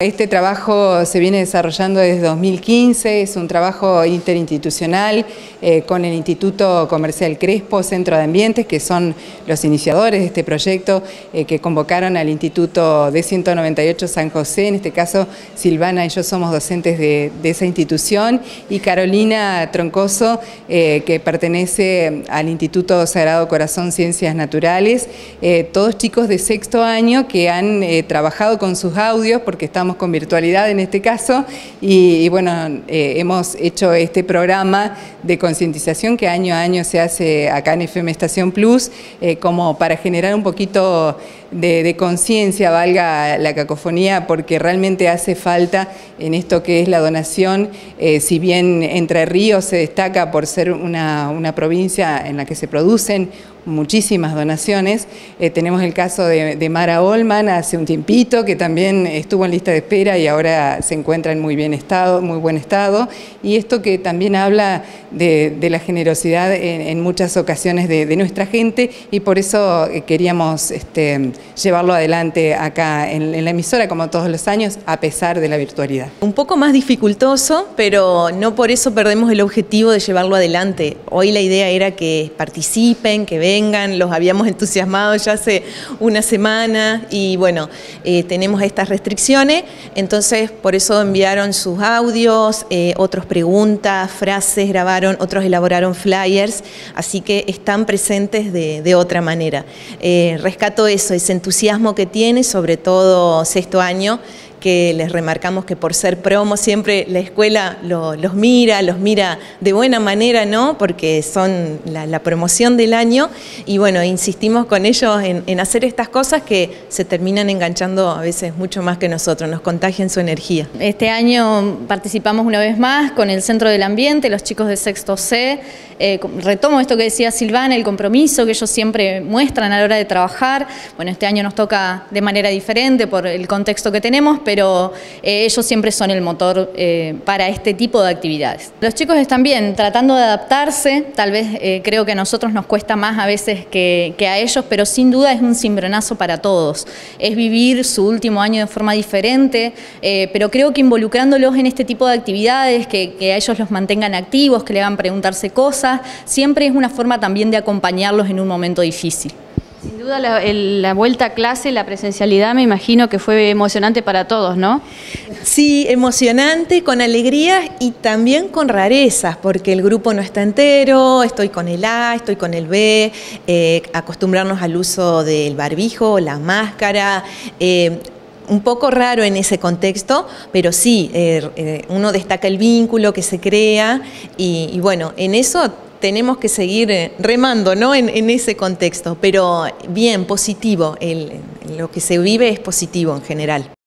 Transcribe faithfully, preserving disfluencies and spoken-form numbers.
Este trabajo se viene desarrollando desde dos mil quince, es un trabajo interinstitucional eh, con el Instituto Comercial Crespo, Centro de Ambientes, que son los iniciadores de este proyecto, eh, que convocaron al Instituto D ciento noventa y ocho San José. En este caso, Silvana y yo somos docentes de, de esa institución, y Carolina Troncoso, eh, que pertenece al Instituto Sagrado Corazón Ciencias Naturales. Eh, todos chicos de sexto año que han eh, trabajado con sus audios, porque estamos con virtualidad en este caso, y, y bueno, eh, hemos hecho este programa de concientización que año a año se hace acá en F M Estación Plus, eh, como para generar un poquito de, de conciencia, valga la cacofonía, porque realmente hace falta en esto que es la donación. Eh, si bien Entre Ríos se destaca por ser una, una provincia en la que se producen muchísimas donaciones, eh, tenemos el caso de, de Mara Olman hace un tiempito, que también estuvo en lista de espera y ahora se encuentra en muy bien estado, muy buen estado, y esto que también habla de, de la generosidad en, en muchas ocasiones de, de nuestra gente, y por eso queríamos este, llevarlo adelante acá en, en la emisora, como todos los años, a pesar de la virtualidad. Un poco más dificultoso, pero no por eso perdemos el objetivo de llevarlo adelante. Hoy la idea era que participen, que vean, vengan, los habíamos entusiasmado ya hace una semana y bueno, eh, tenemos estas restricciones, entonces por eso enviaron sus audios, eh, otros preguntas, frases grabaron, otros elaboraron flyers, así que están presentes de, de otra manera. Eh, rescato eso, ese entusiasmo que tiene, sobre todo sexto año, que les remarcamos que por ser promo siempre la escuela lo, los mira, los mira de buena manera, ¿no? Porque son la, la promoción del año, y bueno, insistimos con ellos en, en hacer estas cosas que se terminan enganchando a veces mucho más que nosotros, nos contagian su energía. Este año participamos una vez más con el Centro del Ambiente, los chicos de sexto C. Eh, retomo esto que decía Silvana, el compromiso que ellos siempre muestran a la hora de trabajar. Bueno, este año nos toca de manera diferente por el contexto que tenemos, pero eh, ellos siempre son el motor eh, para este tipo de actividades. Los chicos están bien, tratando de adaptarse, tal vez eh, creo que a nosotros nos cuesta más a veces que, que a ellos, pero sin duda es un cimbronazo para todos. Es vivir su último año de forma diferente, eh, pero creo que involucrándolos en este tipo de actividades, que, que a ellos los mantengan activos, que le hagan preguntarse cosas, siempre es una forma también de acompañarlos en un momento difícil. Sin duda la, el, la vuelta a clase, la presencialidad, me imagino que fue emocionante para todos, ¿no? Sí, emocionante, con alegrías y también con rarezas, porque el grupo no está entero, estoy con el A, estoy con el B, eh, acostumbrarnos al uso del barbijo, la máscara, eh, un poco raro en ese contexto, pero sí, eh, eh, uno destaca el vínculo que se crea y, y bueno, en eso tenemos que seguir remando, ¿no? en, en ese contexto, pero bien, positivo, el, lo que se vive es positivo en general.